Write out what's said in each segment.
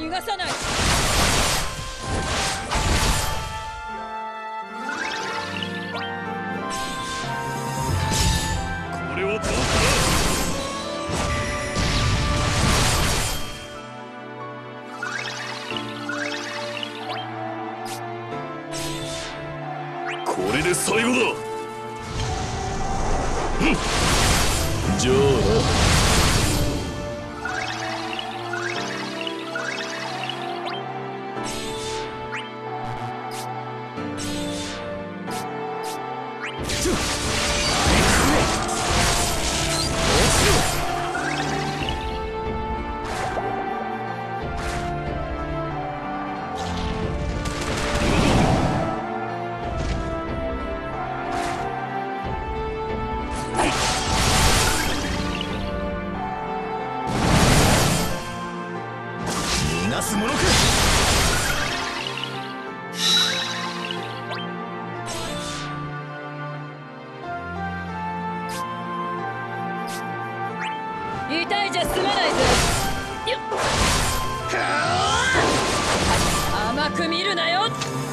逃がさない。 これはどうか。これで最後だ。じゃあな。逃がすものか。 痛いじゃ済まないぞ。よっ、甘く見るなよ。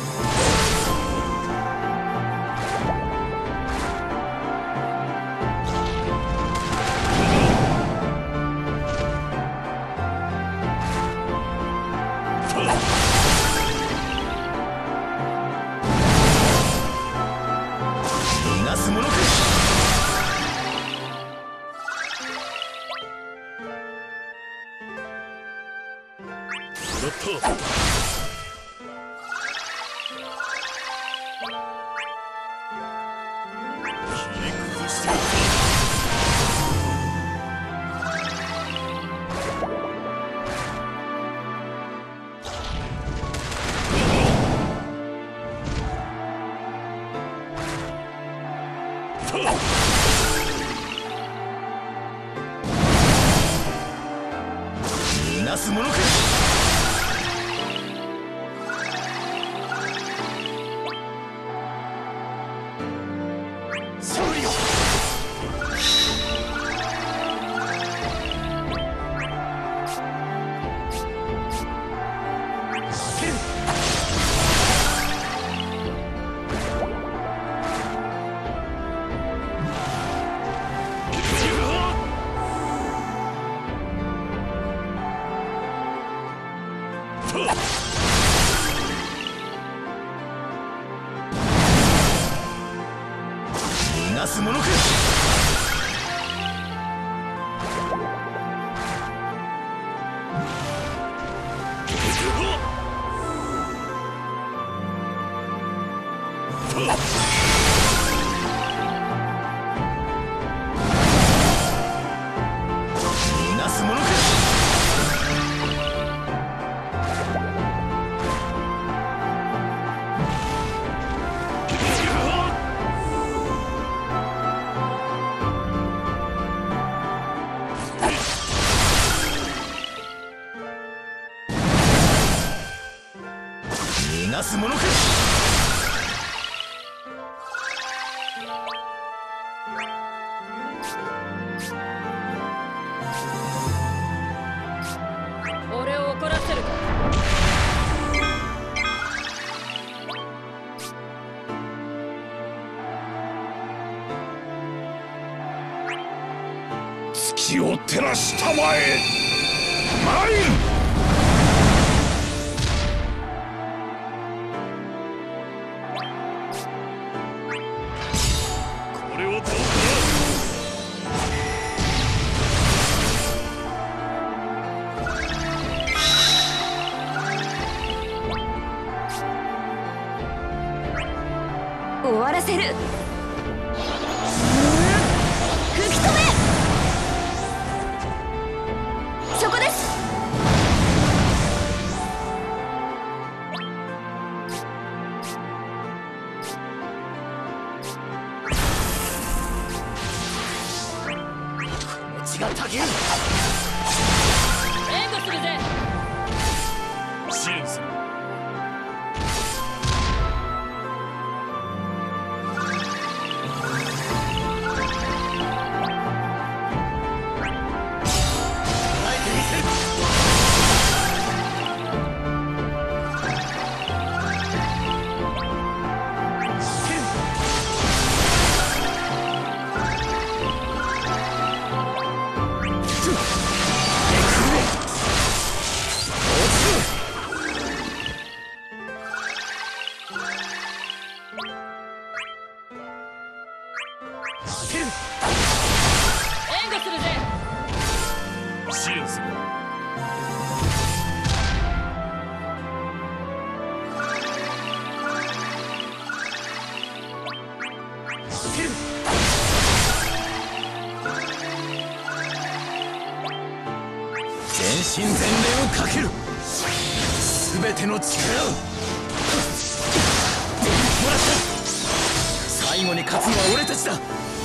逃がすものか。だった。切り崩してやった。逃がすものか。勝利を。逃がすものか。逃がすものか。逃がすものか。 俺を怒らせるか。 月を照らしたまえ。マイン。これはどうか。 終わらせる。吹き止め。そこです。 血がたぎる。 援護するぜ。 支援する。 当てる。 援護するぜ。 支援する。当てる。全身全霊をかける。全ての力をもらった。最後に勝つのは俺たちだ。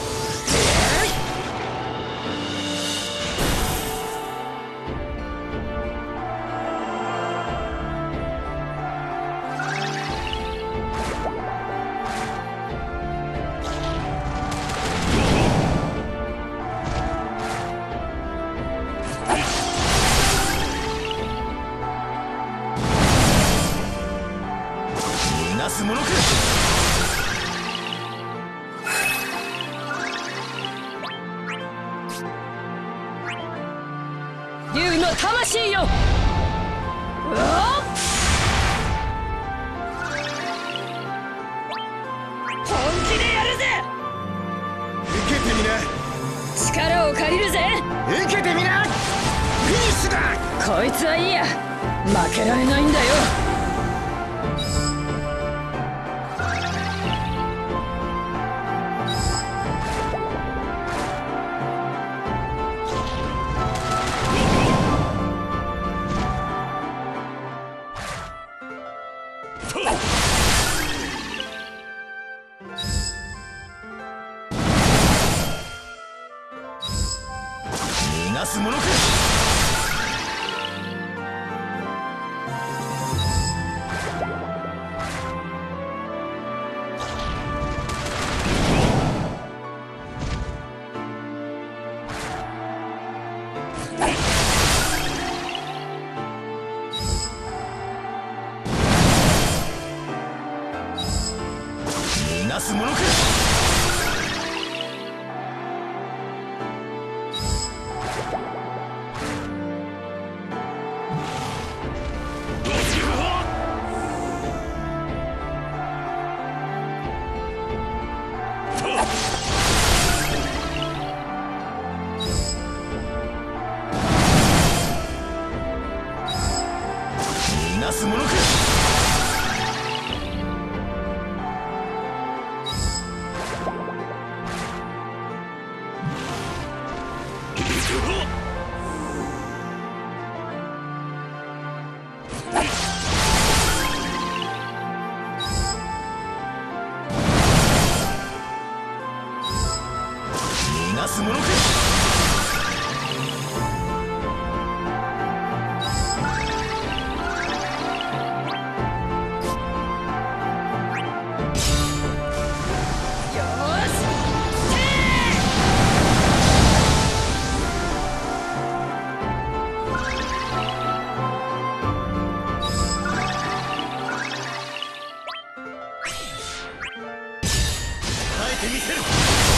なすものか。 竜の魂よ。うわっ、本気でやるぜ。 受けてみな。 力を借りるぜ。 受けてみな。フィニッシュだ。 こいつはいいや、負けられないんだよ。 逃がすものか。逃がすものか。逃がすものか。逃がすものか。 よーし、 耐えてみせる。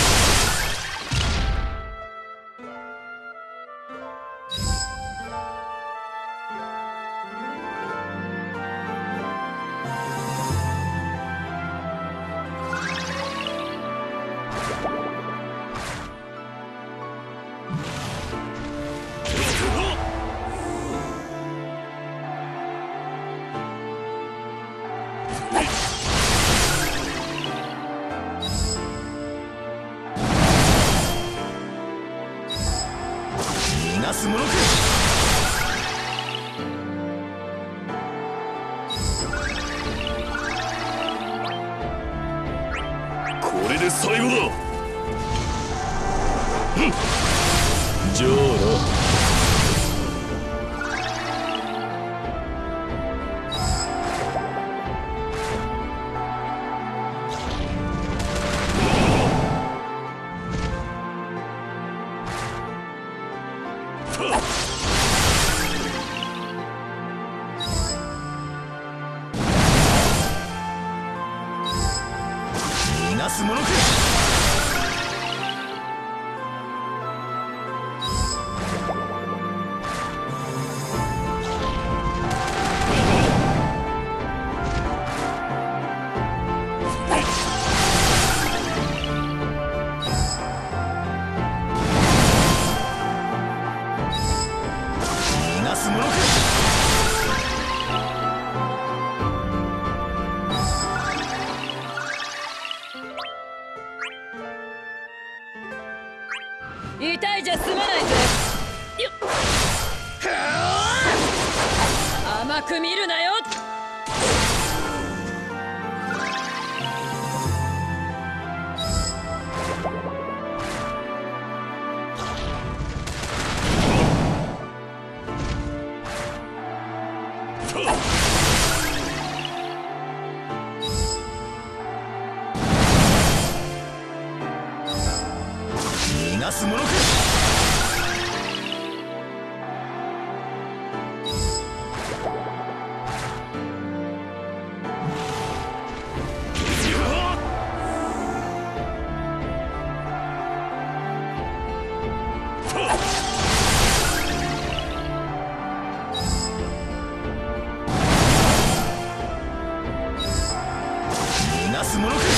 逃がすものか。これで最後だ。じゃあな。逃がすものか。 痛いじゃ済まないぜ。よっ、甘く見るなよ。 逃がすものか。逃がすものか。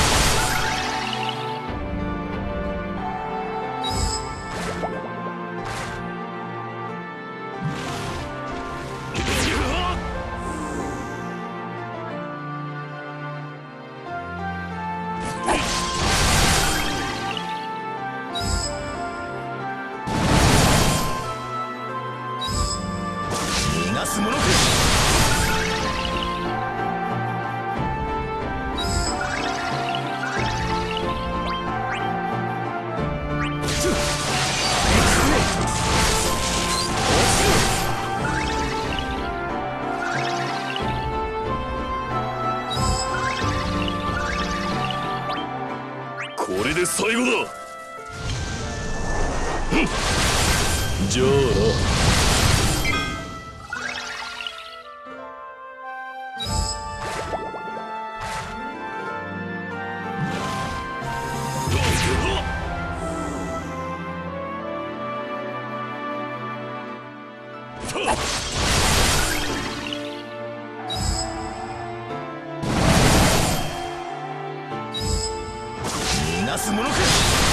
逃がすものか。これで最後だ。じゃあな。逃がすものか。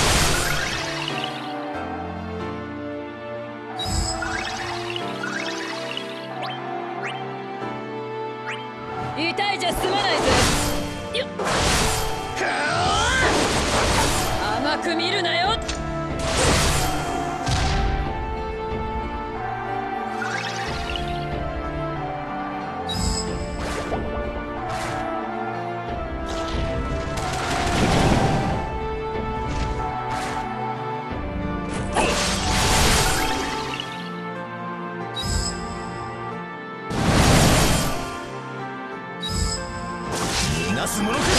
痛いじゃ済まないぜ。よっ、甘く見るなよ。 逃がすものか。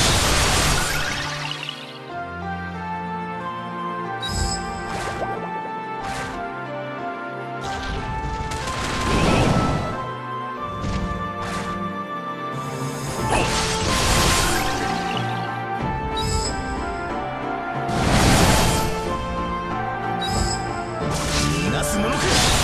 逃がすものか。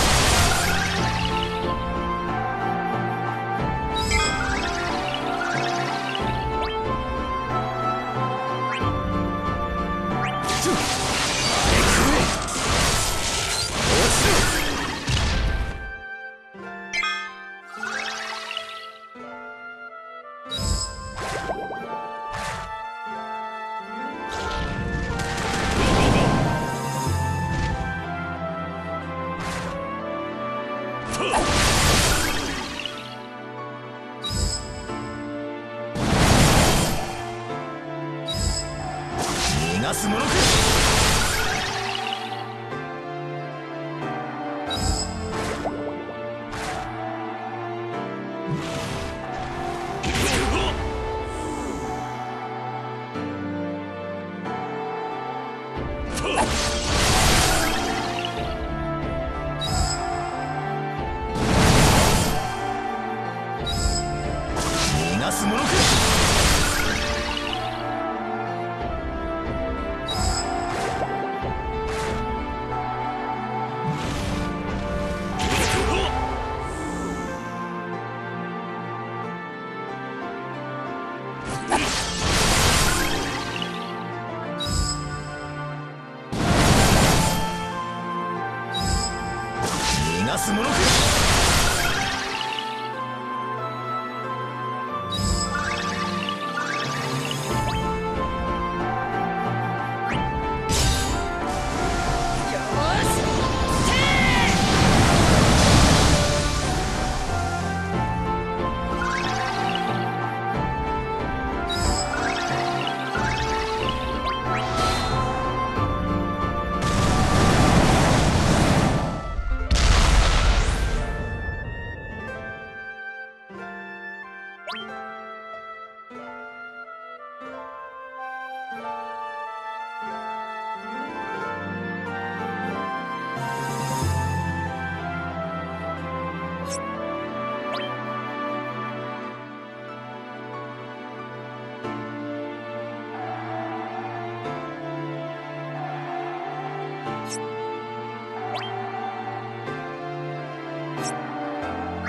逃がすものか。逃がすものか。逃がすものか。 よ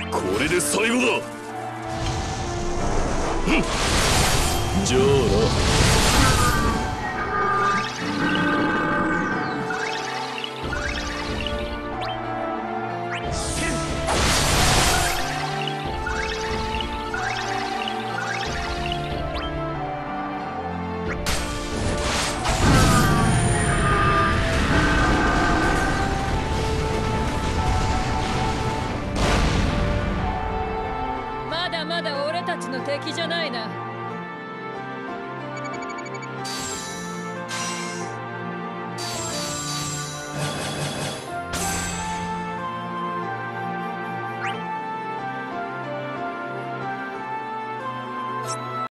これで最後だ。 じゃあな。 まだまだ俺たちの敵じゃないな。